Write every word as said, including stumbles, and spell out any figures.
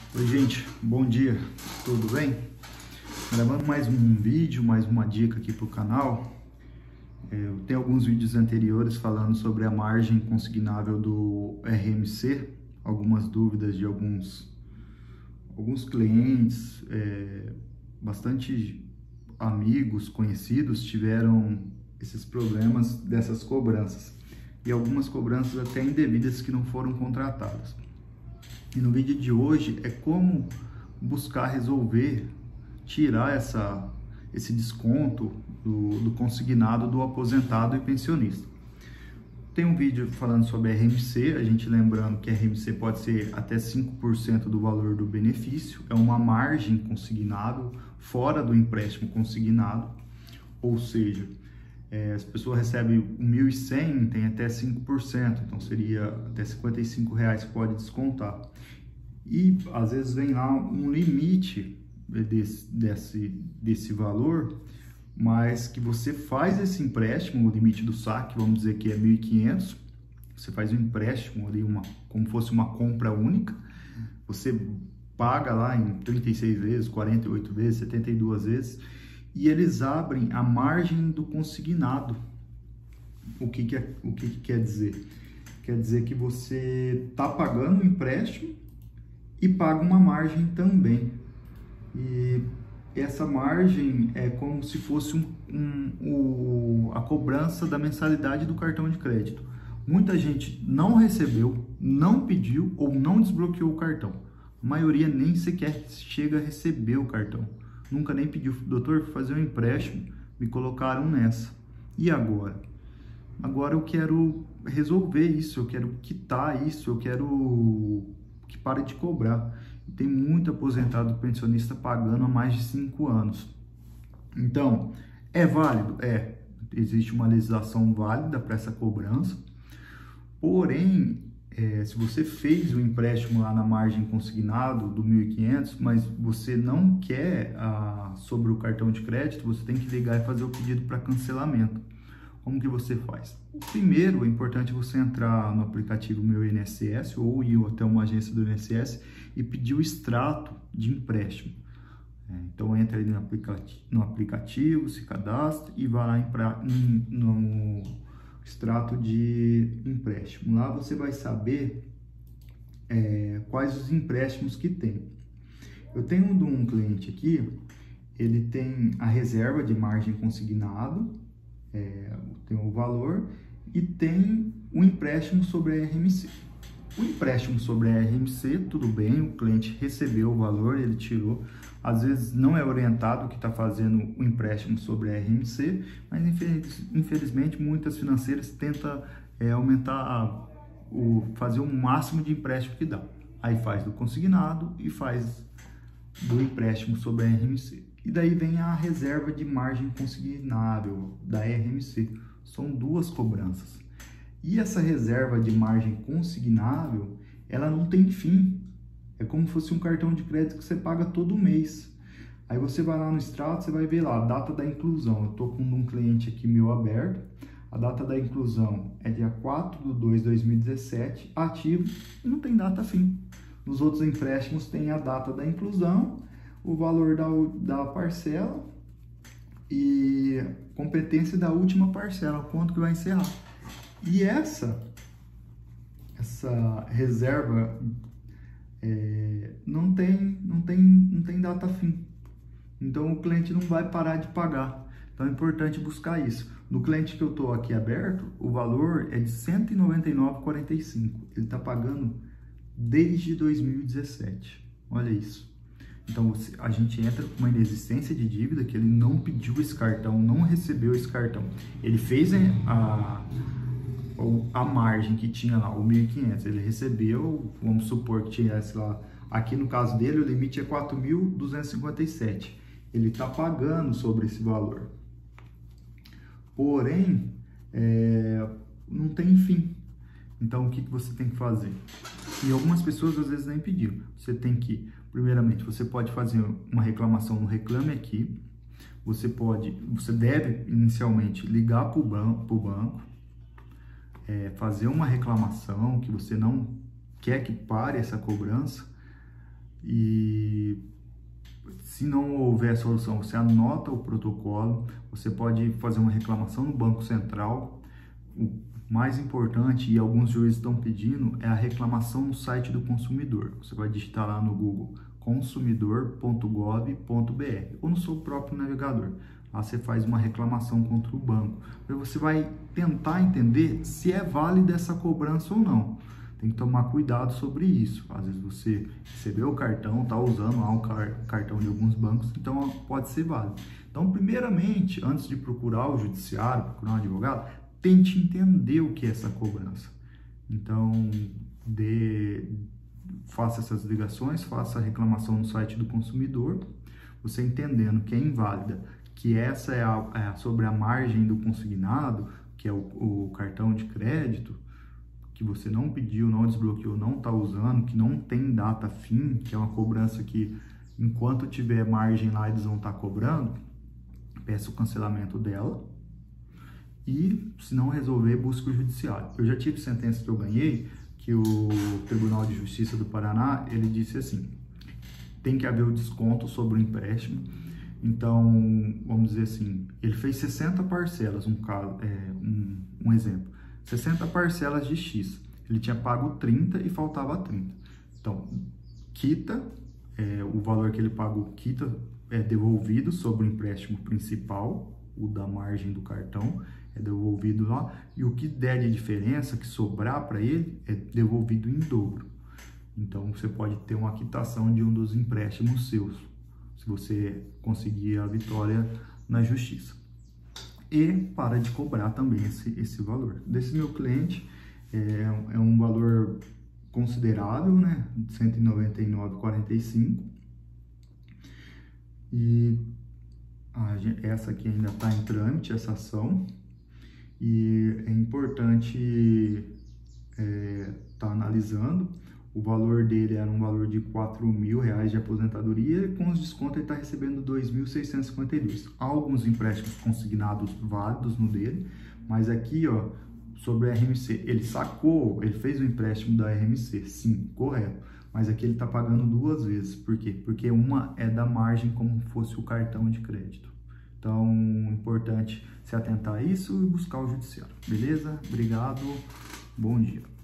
Oi gente, bom dia, tudo bem? Gravando mais um vídeo, mais uma dica aqui para o canal. Eu tenho alguns vídeos anteriores falando sobre a margem consignável do R M C, algumas dúvidas de alguns, alguns clientes, é, bastante amigos, conhecidos tiveram esses problemas dessas cobranças e algumas cobranças até indevidas que não foram contratadas. E no vídeo de hoje é como buscar resolver, tirar essa, esse desconto do, do consignado do aposentado e pensionista. Tem um vídeo falando sobre R M C, a gente lembrando que R M C pode ser até cinco por cento do valor do benefício, é uma margem consignado fora do empréstimo consignado, ou seja, é, as pessoas recebem mil e cem, tem até cinco por cento, então seria até cinquenta e cinco reais que pode descontar. E às vezes vem lá um limite desse, desse, desse valor, mas que você faz esse empréstimo, o limite do saque, vamos dizer que é mil e quinhentos, você faz um empréstimo ali, uma, como fosse uma compra única, você paga lá em trinta e seis vezes, quarenta e oito vezes, setenta e duas vezes, e eles abrem a margem do consignado. O que, que, é, o que, que quer dizer? Quer dizer que você está pagando o empréstimo e paga uma margem também. E essa margem é como se fosse um, um, um, a cobrança da mensalidade do cartão de crédito. Muita gente não recebeu, não pediu ou não desbloqueou o cartão. A maioria nem sequer chega a receber o cartão. Nunca nem pediu, doutor, fazer um empréstimo, me colocaram nessa. E agora? Agora eu quero resolver isso, eu quero quitar isso, eu quero que pare de cobrar. Tem muito aposentado pensionista pagando há mais de cinco anos. Então, é válido? É. Existe uma legislação válida para essa cobrança. Porém, É, se você fez o empréstimo lá na margem consignado do mil e quinhentos, mas você não quer ah, sobre o cartão de crédito, você tem que ligar e fazer o pedido para cancelamento. Como que você faz? Primeiro, é importante você entrar no aplicativo Meu I N S S ou ir até uma agência do I N S S e pedir o extrato de empréstimo. É, então, entra aí no aplicativo, no aplicativo, se cadastra e vai lá em pra, em, no extrato de empréstimo. Lá você vai saber é, quais os empréstimos que tem. Eu tenho um cliente aqui, ele tem a reserva de margem consignado, é, tem o valor e tem o empréstimo sobre a R M C. O empréstimo sobre a R M C, tudo bem, o cliente recebeu o valor, ele tirou. Às vezes não é orientado que está fazendo o empréstimo sobre a R M C, mas infelizmente muitas financeiras tentam é, aumentar, a, o, fazer o máximo de empréstimo que dá. Aí faz do consignado e faz do empréstimo sobre a R M C. E daí vem a reserva de margem consignável da R M C. São duas cobranças. E essa reserva de margem consignável, ela não tem fim. É como se fosse um cartão de crédito que você paga todo mês. Aí você vai lá no extrato, você vai ver lá a data da inclusão. Eu estou com um cliente aqui meu aberto. A data da inclusão é dia quatro de dois de dois mil e dezessete, ativo, e não tem data fim. Nos outros empréstimos tem a data da inclusão, o valor da, da parcela e competência da última parcela, quanto que vai encerrar. E essa, essa reserva é, não, tem, não, tem, não tem data fim. Então o cliente não vai parar de pagar. Então é importante buscar isso. No cliente que eu estou aqui aberto, o valor é de cento e noventa e nove reais e quarenta e cinco centavos. Ele está pagando desde dois mil e dezessete. Olha isso. Então a gente entra com uma inexistência de dívida, que ele não pediu esse cartão, não recebeu esse cartão. Ele fez a... a margem que tinha lá, o mil e quinhentos, ele recebeu, vamos supor que tivesse lá, aqui no caso dele o limite é quatro mil duzentos e cinquenta e sete, ele está pagando sobre esse valor, porém, é, não tem fim. Então o que, que você tem que fazer? E algumas pessoas às vezes nem pediram, você tem que, primeiramente, você pode fazer uma reclamação no Reclame Aqui, você pode, você deve inicialmente ligar para o banco, pro banco, É, fazer uma reclamação que você não quer que pare essa cobrança, e se não houver solução, você anota o protocolo, você pode fazer uma reclamação no Banco Central. O mais importante, e alguns juízes estão pedindo, é a reclamação no site do consumidor. Você vai digitar lá no Google consumidor ponto gov ponto br ou no seu próprio navegador. Lá você faz uma reclamação contra o banco. Aí você vai tentar entender se é válida essa cobrança ou não. Tem que tomar cuidado sobre isso. Às vezes você recebeu o cartão, está usando lá o cartão de alguns bancos, então pode ser válido. Então, primeiramente, antes de procurar o judiciário, procurar um advogado, tente entender o que é essa cobrança. Então, dê, faça essas ligações, faça a reclamação no site do consumidor, você entendendo que é inválida, que essa é, a, é sobre a margem do consignado, que é o, o cartão de crédito, que você não pediu, não desbloqueou, não está usando, que não tem data fim, que é uma cobrança que enquanto tiver margem lá eles vão estar tá cobrando, peça o cancelamento dela e, se não resolver, busque o judiciário. Eu já tive sentença que eu ganhei, que o Tribunal de Justiça do Paraná, ele disse assim, tem que haver o desconto sobre o empréstimo. Então, vamos dizer assim, ele fez sessenta parcelas, um, caso, é, um, um exemplo, sessenta parcelas de X, ele tinha pago trinta e faltava trinta. Então, quita, é, o valor que ele pagou, quita, é devolvido sobre o empréstimo principal, o da margem do cartão, é devolvido lá, e o que der de diferença, que sobrar para ele, é devolvido em dobro. Então, você pode ter uma quitação de um dos empréstimos seus, se você conseguir a vitória na justiça. E para de cobrar também esse, esse valor. Desse meu cliente, é, é um valor considerável, né? cento e noventa e nove reais e quarenta e cinco centavos. E a, essa aqui ainda está em trâmite, essa ação. E é importante estar é, tá analisando. O valor dele era um valor de quatro mil reais de aposentadoria e com os descontos ele está recebendo dois mil seiscentos e cinquenta e dois. Há alguns empréstimos consignados válidos no dele, mas aqui, ó, sobre a R M C, ele sacou, ele fez o empréstimo da R M C, sim, correto, mas aqui ele está pagando duas vezes. Por quê? Porque uma é da margem como fosse o cartão de crédito. Então, importante se atentar a isso e buscar o judiciário. Beleza? Obrigado, bom dia.